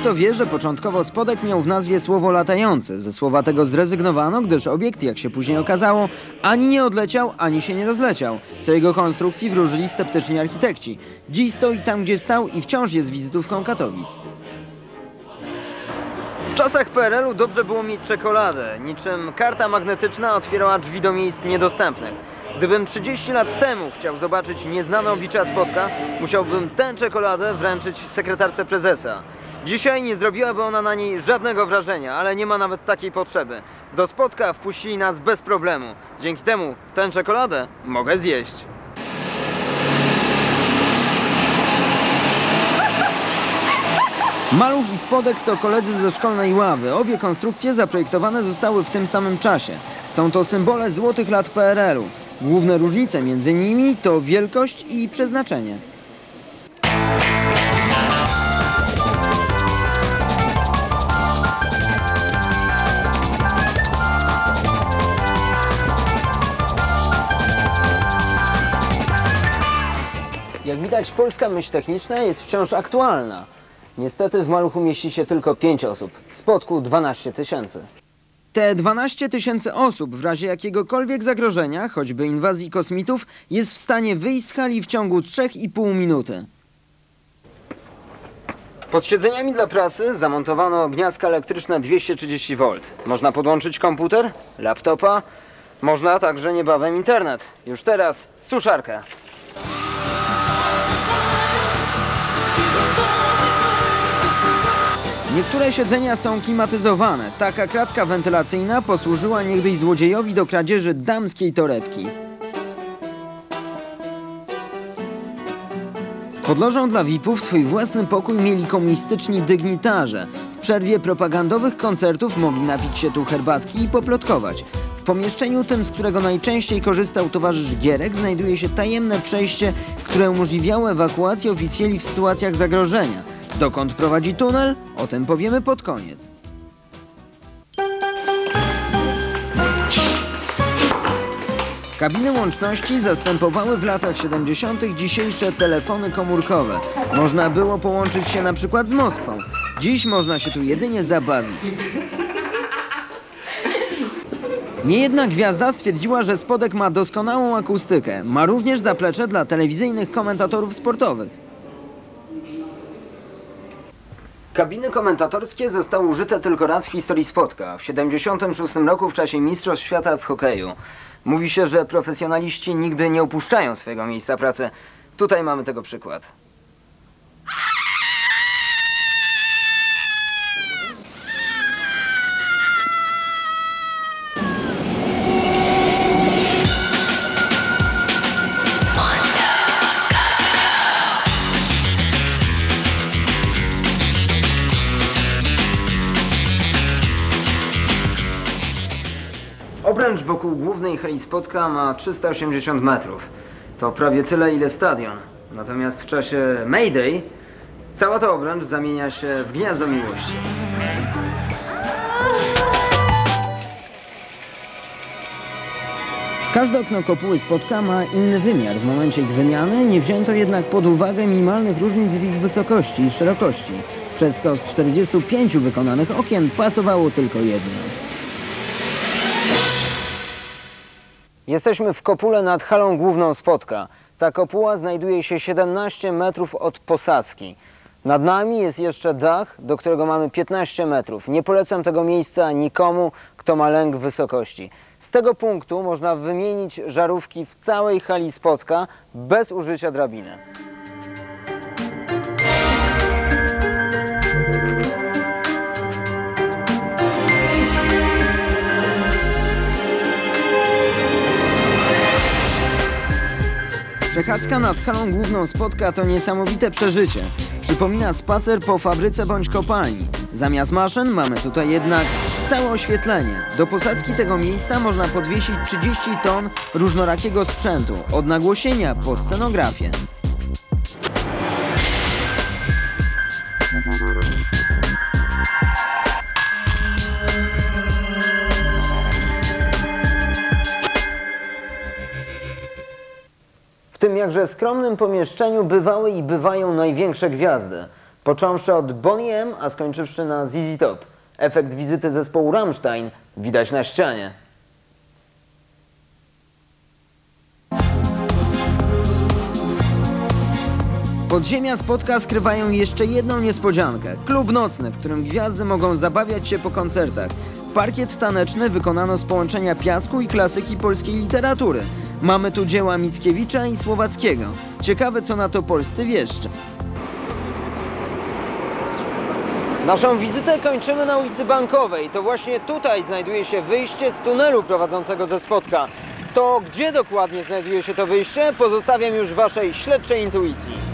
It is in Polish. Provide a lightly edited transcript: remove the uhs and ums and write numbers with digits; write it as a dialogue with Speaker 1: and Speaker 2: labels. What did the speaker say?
Speaker 1: kto wie, że początkowo spodek miał w nazwie słowo latający. Ze słowa tego zrezygnowano, gdyż obiekt, jak się później okazało, ani nie odleciał, ani się nie rozleciał, co jego konstrukcji wróżyli sceptyczni architekci. Dziś stoi tam, gdzie stał i wciąż jest wizytówką Katowic. W czasach PRL-u dobrze było mieć czekoladę. Niczym karta magnetyczna otwierała drzwi do miejsc niedostępnych. Gdybym 30 lat temu chciał zobaczyć nieznane oblicza Spodka, musiałbym tę czekoladę wręczyć sekretarce prezesa. Dzisiaj nie zrobiłaby ona na niej żadnego wrażenia, ale nie ma nawet takiej potrzeby. Do Spodka wpuścili nas bez problemu. Dzięki temu tę czekoladę mogę zjeść. Maluch i Spodek to koledzy ze szkolnej ławy. Obie konstrukcje zaprojektowane zostały w tym samym czasie. Są to symbole złotych lat PRL-u. Główne różnice między nimi to wielkość i przeznaczenie. Jak widać, polska myśl techniczna jest wciąż aktualna. Niestety w Maluchu mieści się tylko 5 osób, w Spodku 12 000. Te 12 000 osób w razie jakiegokolwiek zagrożenia, choćby inwazji kosmitów, jest w stanie wyjść z hali w ciągu 3,5 minuty. Pod siedzeniami dla prasy zamontowano gniazdka elektryczne 230 V. Można podłączyć komputer, laptopa, można także niebawem internet. Już teraz suszarkę. Niektóre siedzenia są klimatyzowane. Taka kratka wentylacyjna posłużyła niegdyś złodziejowi do kradzieży damskiej torebki. Pod lożą dla VIP-ów swój własny pokój mieli komunistyczni dygnitarze. W przerwie propagandowych koncertów mogli napić się tu herbatki i poplotkować. W pomieszczeniu tym, z którego najczęściej korzystał towarzysz Gierek, znajduje się tajemne przejście, które umożliwiało ewakuację oficjeli w sytuacjach zagrożenia. Dokąd prowadzi tunel? O tym powiemy pod koniec. Kabiny łączności zastępowały w latach 70. dzisiejsze telefony komórkowe. Można było połączyć się na przykład z Moskwą. Dziś można się tu jedynie zabawić. Niejedna gwiazda stwierdziła, że Spodek ma doskonałą akustykę. Ma również zaplecze dla telewizyjnych komentatorów sportowych. Kabiny komentatorskie zostały użyte tylko raz w historii Spodka, w 1976 roku w czasie Mistrzostw Świata w hokeju. Mówi się, że profesjonaliści nigdy nie opuszczają swojego miejsca pracy. Tutaj mamy tego przykład. Obręcz wokół głównej hali Spodka ma 380 metrów. To prawie tyle, ile stadion. Natomiast w czasie Mayday cała ta obręcz zamienia się w gniazdo miłości. Każde okno kopuły Spodka ma inny wymiar. W momencie ich wymiany nie wzięto jednak pod uwagę minimalnych różnic w ich wysokości i szerokości, przez co z 45 wykonanych okien pasowało tylko jedno. Jesteśmy w kopule nad halą główną Spodka. Ta kopuła znajduje się 17 metrów od posadzki. Nad nami jest jeszcze dach, do którego mamy 15 metrów. Nie polecam tego miejsca nikomu, kto ma lęk wysokości. Z tego punktu można wymienić żarówki w całej hali Spodka bez użycia drabiny. Przechadzka nad halą główną Spodka to niesamowite przeżycie. Przypomina spacer po fabryce bądź kopalni. Zamiast maszyn mamy tutaj jednak całe oświetlenie. Do posadzki tego miejsca można podwiesić 30 ton różnorakiego sprzętu, od nagłosienia po scenografię. W tym jakże skromnym pomieszczeniu bywały i bywają największe gwiazdy. Począwszy od Boney M, a skończywszy na ZZ Top. Efekt wizyty zespołu Rammstein widać na ścianie. Podziemia Spotka skrywają jeszcze jedną niespodziankę. Klub nocny, w którym gwiazdy mogą zabawiać się po koncertach. Parkiet taneczny wykonano z połączenia piasku i klasyki polskiej literatury. Mamy tu dzieła Mickiewicza i Słowackiego. Ciekawe, co na to polscy wieszcze. Naszą wizytę kończymy na ulicy Bankowej. To właśnie tutaj znajduje się wyjście z tunelu prowadzącego ze Spotka. To gdzie dokładnie znajduje się to wyjście, pozostawiam już waszej śledczej intuicji.